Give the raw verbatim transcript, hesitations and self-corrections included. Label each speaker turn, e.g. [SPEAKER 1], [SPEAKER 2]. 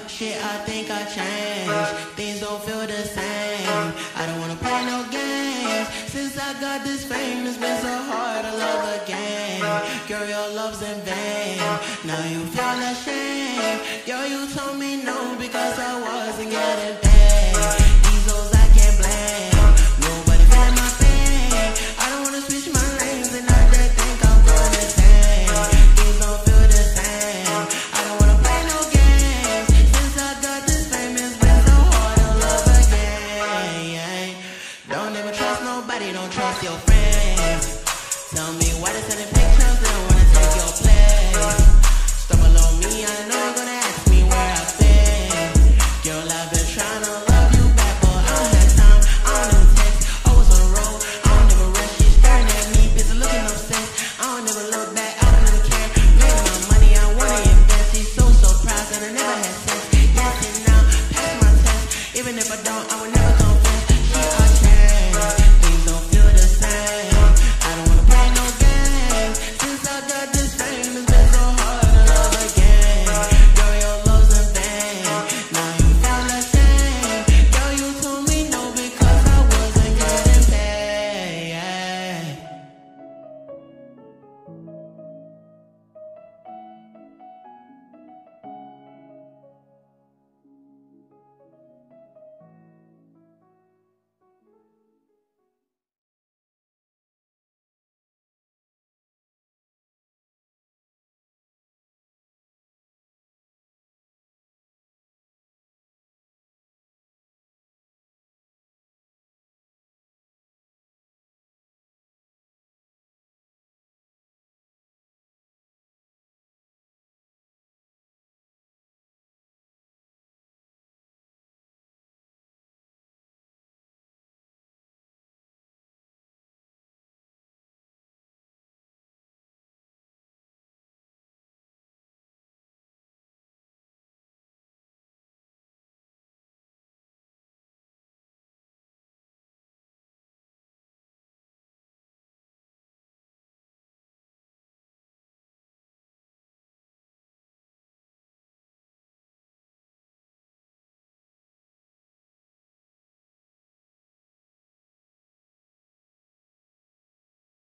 [SPEAKER 1] Shit, I think I changed. Things don't feel the same. I don't wanna play no games. Since I got this fame, it's been so hard to love again. Girl, your love's in vain. Now you feel ashamed. Yo, you told me no because I wasn't getting paid. These hoes I can't blame. Nobody feeling my pain. I don't wanna switch my lanes and not they think I'm going the same. Things don't feel the same. I don't wanna play no games. Since I got this fame, it's been so hard to love again. Don't ever trust nobody, don't trust your friends. Tell me why they sending pictures, they don't wanna take your place. Stumble on me, I know you're gonna ask me where I've been. Girl, I've been trying to love you back, but I don't have time, I don't even text. Always on the road, I don't ever rest. She's staring at me, busy looking obsessed. I don't ever look back, I don't even care. Made my money, I wanna invest. She's so surprised that I never had sex. Yes and now, pass my test. Even if I don't, I